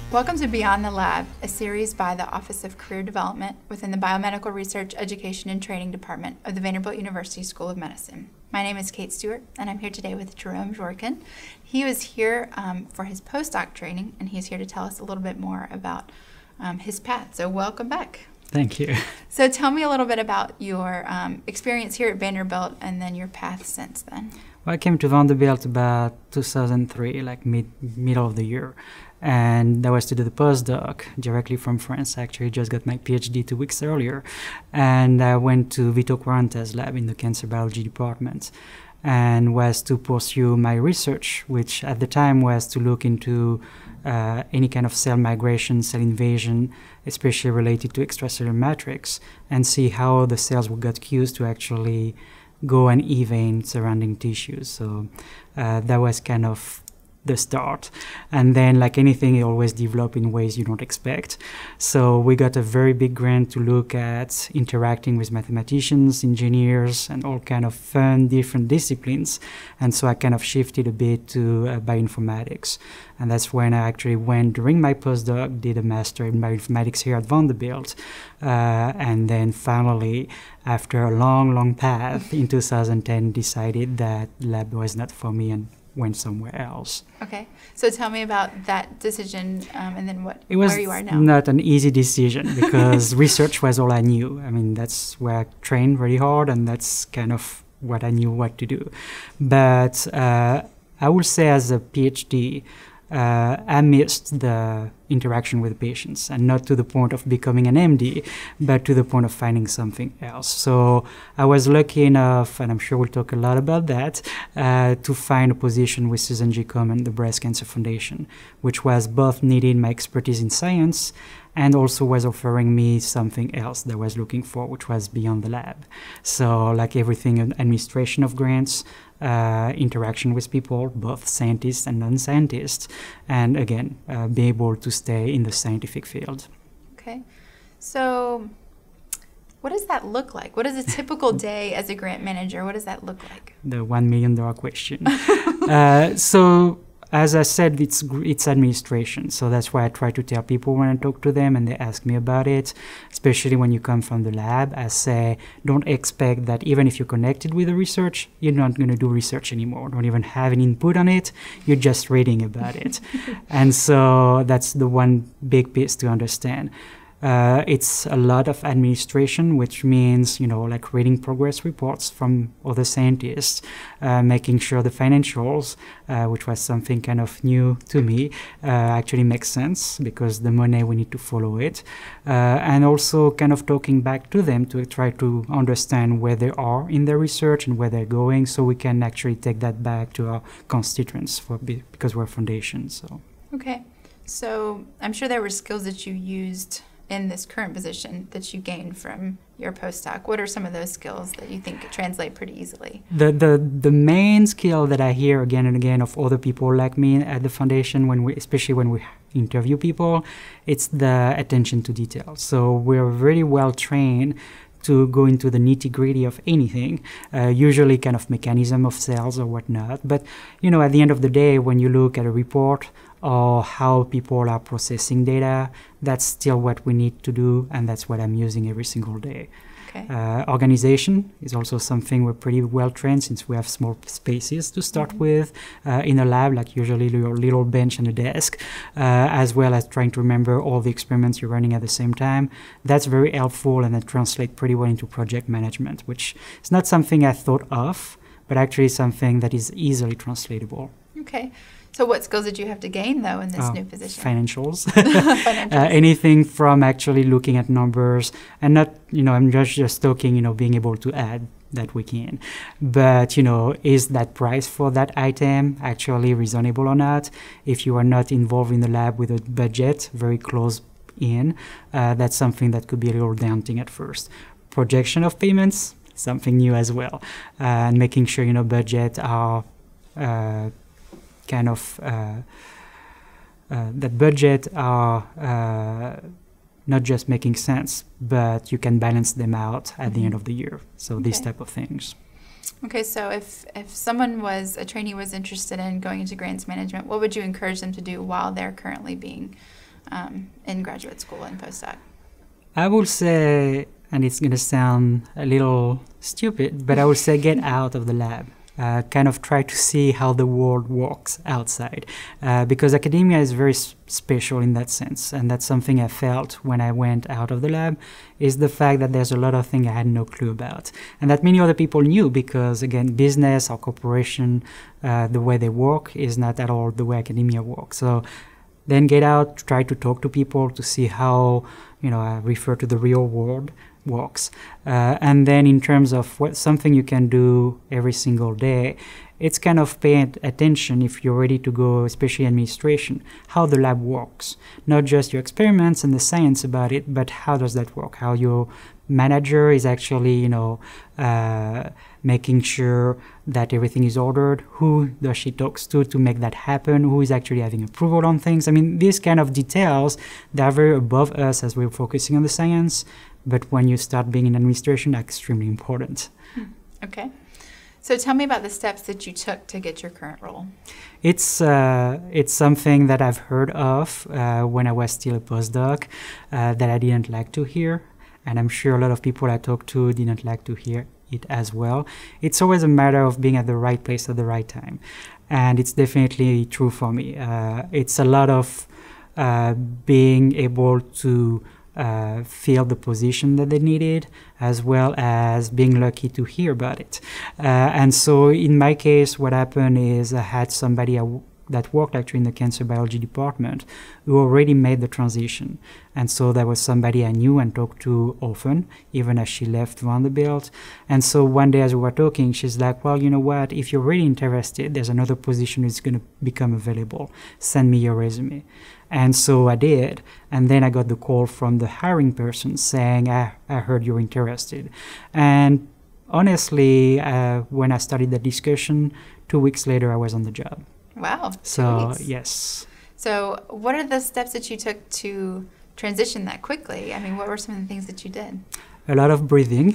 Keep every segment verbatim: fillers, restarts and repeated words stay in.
Welcome to Beyond the Lab, a series by the Office of Career Development within the Biomedical Research, Education, and Training Department of the Vanderbilt University School of Medicine. My name is Kate Stuart, and I'm here today with Jerome Jourquin. He was here um, for his postdoc training, and he's here to tell us a little bit more about um, his path. So welcome back. Thank you. So tell me a little bit about your um, experience here at Vanderbilt and then your path since then. Well, I came to Vanderbilt about two thousand three, like mid middle of the year. And that was to do the postdoc directly from France. Actually, just got my PhD two weeks earlier. And I went to Vito Quaranta's lab in the cancer biology department and was to pursue my research, which at the time was to look into uh, any kind of cell migration, cell invasion, especially related to extracellular matrix, and see how the cells got used to actually go and evade surrounding tissues. So uh, that was kind of the start. And then, like anything, it always developed in ways you don't expect. So we got a very big grant to look at interacting with mathematicians, engineers, and all kind of fun different disciplines. And so I kind of shifted a bit to uh, bioinformatics. And that's when I actually went during my postdoc, did a master in bioinformatics here at Vanderbilt. Uh, and then finally, after a long, long path in two thousand ten, decided that lab was not for me and went somewhere else. Okay, so tell me about that decision um, and then what it was where you are now. Not an easy decision because research was all I knew. I mean, that's where I trained really hard, and that's kind of what I knew what to do. But uh, I would say as a PhD, uh, I missed the interaction with patients, and not to the point of becoming an M D, but to the point of finding something else. So I was lucky enough, and I'm sure we'll talk a lot about that, uh, to find a position with Susan G. Komen, the Breast Cancer Foundation, which was both needing my expertise in science and also was offering me something else that I was looking for, which was beyond the lab. So like everything, administration of grants, uh, interaction with people, both scientists and non-scientists, and again, uh, be able to stay in the scientific field. Okay, so what does that look like? What is a typical day as a grant manager? What does that look like? The one million dollar question. uh, so as I said, it's it's administration. So that's why I try to tell people when I talk to them and they ask me about it, especially when you come from the lab. I say, don't expect that even if you're connected with the research, you're not going to do research anymore. Don't even have an input on it. You're just reading about it. And so that's the one big piece to understand. Uh, it's a lot of administration, which means, you know, like reading progress reports from other scientists, uh, making sure the financials, uh, which was something kind of new to me, uh, actually makes sense because the money, we need to follow it. Uh, and also kind of talking back to them to try to understand where they are in their research and where they're going, so we can actually take that back to our constituents for because we're a foundation. So. Okay. So I'm sure there were skills that you used in this current position that you gained from your postdoc. What are some of those skills that you think translate pretty easily? The, the, the main skill that I hear again and again of other people like me at the foundation, when we, especially when we interview people, it's the attention to detail. So we're very well trained to go into the nitty-gritty of anything, uh, usually kind of mechanism of cells or whatnot. But, you know, at the end of the day, when you look at a report or how people are processing data, that's still what we need to do, and that's what I'm using every single day. Okay. Uh, organization is also something we're pretty well trained since we have small spaces to start mm-hmm. with uh, in a lab, like usually your little bench and a desk, uh, as well as trying to remember all the experiments you're running at the same time. That's very helpful, and it translates pretty well into project management, which is not something I thought of, but actually something that is easily translatable. Okay. So what skills did you have to gain, though, in this uh, new position? Financials. Financials. uh, anything from actually looking at numbers and not, you know, I'm just, just talking, you know, being able to add that we can. But, you know, is that price for that item actually reasonable or not? If you are not involved in the lab with a budget very close in, uh, that's something that could be a little daunting at first. Projection of payments, something new as well. Uh, and making sure, you know, budget are uh, kind of uh, uh, that budget are uh, not just making sense, but you can balance them out at the end of the year. So okay. These type of things. Okay, so if, if someone was, a trainee was interested in going into grants management, what would you encourage them to do while they're currently being um, in graduate school and postdoc? I will say, and it's going to sound a little stupid, but I would say get out of the lab. Uh, kind of try to see how the world works outside, uh, because academia is very s- special in that sense, and that's something I felt when I went out of the lab, is the fact that there's a lot of things I had no clue about, and that many other people knew, because again, business or corporation, uh, the way they work is not at all the way academia works. So then get out, try to talk to people to see how, you know, I refer to the real world works. Uh, and then in terms of what something you can do every single day, it's kind of paying attention if you're ready to go, especially administration, how the lab works. Not just your experiments and the science about it, but how does that work? How your manager is actually, you know, uh, making sure that everything is ordered. Who does she talks to to make that happen? Who is actually having approval on things? I mean, these kind of details, they are very above us as we're focusing on the science. But when you start being in administration, that's extremely important. Okay. So tell me about the steps that you took to get your current role. It's uh, it's something that I've heard of uh, when I was still a postdoc uh, that I didn't like to hear. And I'm sure a lot of people I talked to didn't like to hear it as well. It's always a matter of being at the right place at the right time. And it's definitely true for me. Uh, it's a lot of uh, being able to Uh, feel the position that they needed, as well as being lucky to hear about it. Uh, and so in my case, what happened is I had somebody I w- that worked actually in the cancer biology department who already made the transition. And so there was somebody I knew and talked to often, even as she left Vanderbilt. And so one day as we were talking, she's like, well, you know what, if you're really interested, there's another position that's going to become available. Send me your resume. And so I did, and then I got the call from the hiring person saying, I, I heard you're interested. And honestly, uh, when I started the discussion, two weeks later I was on the job. Wow. So, two weeks. yes. So what are the steps that you took to transition that quickly? I mean, what were some of the things that you did? A lot of breathing,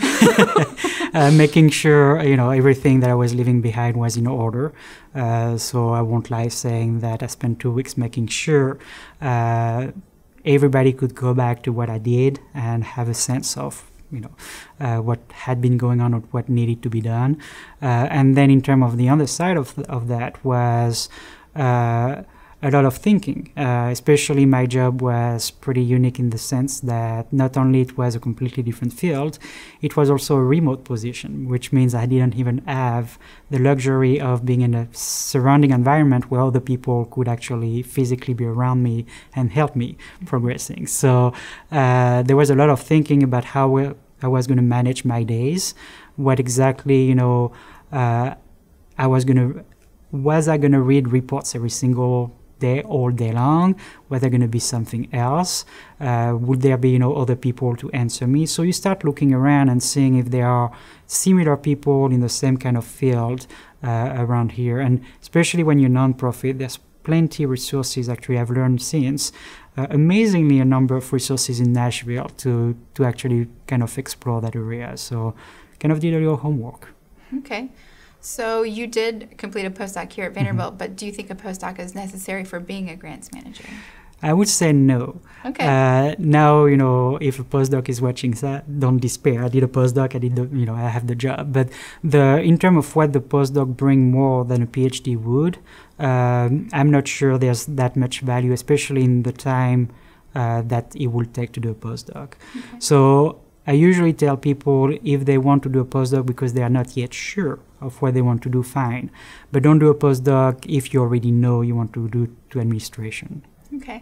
uh, making sure, you know, everything that I was leaving behind was in order. Uh, so I won't lie saying that I spent two weeks making sure uh, everybody could go back to what I did and have a sense of, you know, uh, what had been going on or what needed to be done. Uh, and then in terms of the other side of, th- of that was uh, a lot of thinking, uh, especially my job was pretty unique in the sense that not only it was a completely different field, it was also a remote position, which means I didn't even have the luxury of being in a surrounding environment where other people could actually physically be around me and help me progressing. So uh, there was a lot of thinking about how I was going to manage my days, what exactly, you know, uh, I was going to, was I going to read reports every single day, all day long? Was there going to be something else? Uh, would there be, you know, other people to answer me? So you start looking around and seeing if there are similar people in the same kind of field uh, around here. And especially when you're non-profit, there's plenty of resources. Actually, I've learned since, uh, amazingly, a number of resources in Nashville to, to actually kind of explore that area. So kind of did a little homework. Okay. So you did complete a postdoc here at Vanderbilt, Mm-hmm. but do you think a postdoc is necessary for being a grants manager? I would say no. Okay. Uh, now, you know, if a postdoc is watching that, don't despair. I did a postdoc, I did the, you know, I have the job. But the in terms of what the postdoc bring more than a PhD would, um, I'm not sure there's that much value, especially in the time uh, that it will take to do a postdoc. Okay. So I usually tell people if they want to do a postdoc because they are not yet sure of what they want to do, fine. But don't do a postdoc if you already know you want to do to administration. Okay.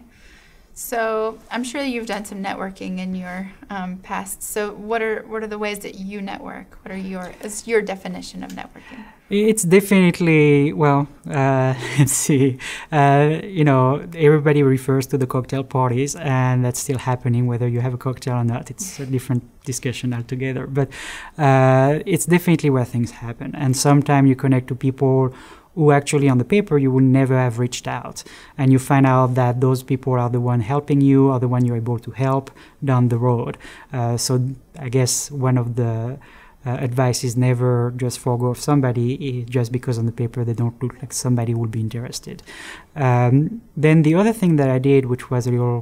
So I'm sure you've done some networking in your um, past. So what are what are the ways that you network? What are your is your definition of networking? It's definitely, well, uh, let's see, uh, you know, everybody refers to the cocktail parties, and that's still happening whether you have a cocktail or not. It's a different discussion altogether. But uh, it's definitely where things happen. And sometimes you connect to people who actually on the paper you would never have reached out. And you find out that those people are the one helping you, or the one you're able to help down the road. Uh, so I guess one of the uh, advice is never just forego of somebody just because on the paper they don't look like somebody would be interested. Um, then the other thing that I did, which was a little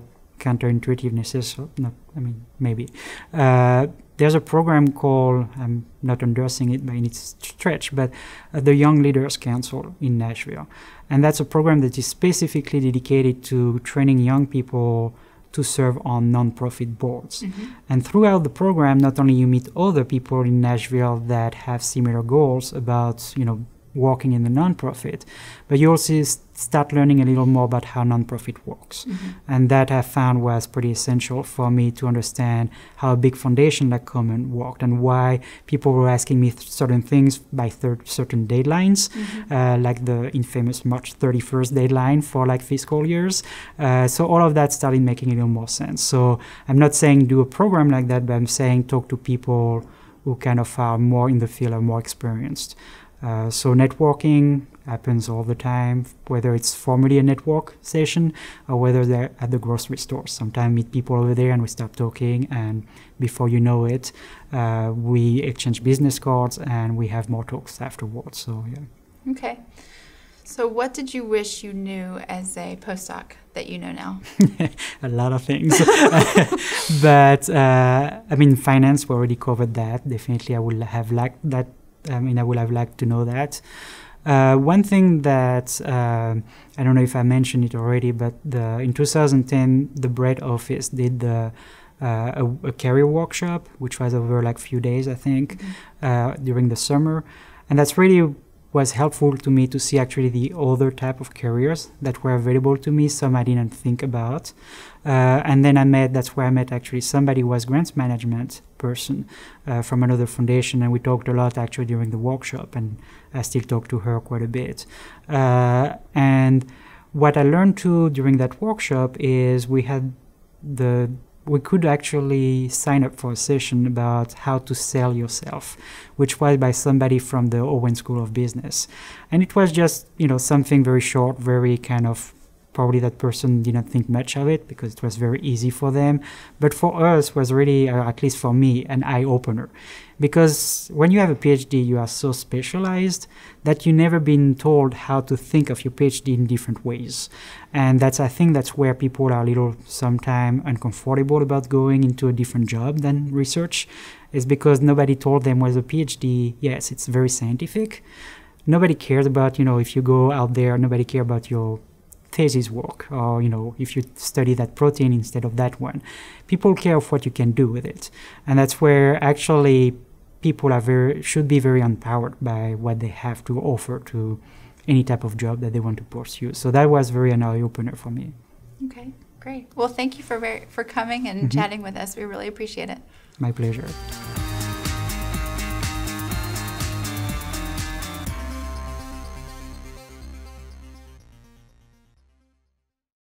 counterintuitive necessarily. Not, I mean, maybe. Uh, there's a program called, I'm not endorsing it by any stretch, but uh, the Young Leaders Council in Nashville. And that's a program that is specifically dedicated to training young people to serve on nonprofit boards. Mm-hmm. And throughout the program, not only you meet other people in Nashville that have similar goals about, you know, working in the nonprofit, but you also s- start learning a little more about how nonprofit works. Mm-hmm. And that I found was pretty essential for me to understand how a big foundation like Common worked and why people were asking me th- certain things by thir- certain deadlines, mm-hmm. uh, like the infamous March thirty-first deadline for like fiscal years. Uh, so all of that started making a little more sense. So I'm not saying do a program like that, but I'm saying talk to people who kind of are more in the field, are more experienced. Uh, so networking happens all the time, whether it's formally a network session or whether they're at the grocery store. Sometimes meet people over there and we start talking, and before you know it, uh, we exchange business cards and we have more talks afterwards. So yeah. Okay. So what did you wish you knew as a postdoc that you know now? A lot of things. But uh, I mean, finance, we already covered that. Definitely I would have liked that. I mean, I would have liked to know that. Uh, one thing that, uh, I don't know if I mentioned it already, but the, in two thousand ten, the Bread Office did the, uh, a, a career workshop, which was over like a few days, I think, mm-hmm. uh, during the summer. And that's really was helpful to me to see actually the other type of careers that were available to me, some I didn't think about. Uh, and then I met, that's where I met actually somebody who was grants management person uh, from another foundation, and we talked a lot actually during the workshop, and I still talk to her quite a bit. Uh, and what I learned too during that workshop is we had the we could actually sign up for a session about how to sell yourself, which was by somebody from the Owen School of Business. And it was just, you know, something very short, very kind of, probably that person didn't think much of it because it was very easy for them. But for us was really, uh, at least for me, an eye-opener. Because when you have a PhD, you are so specialized that you never been told how to think of your PhD in different ways. And that's, I think that's where people are a little sometimes uncomfortable about going into a different job than research, is because nobody told them, well, a PhD, yes, it's very scientific. Nobody cares about, you know, if you go out there, nobody cares about your thesis work, or, you know, if you study that protein instead of that one. People care of what you can do with it. And that's where actually people are very, should be very empowered by what they have to offer to any type of job that they want to pursue. So that was very an eye-opener for me. Okay, great. Well, thank you for very, for coming and mm-hmm. chatting with us. We really appreciate it. My pleasure.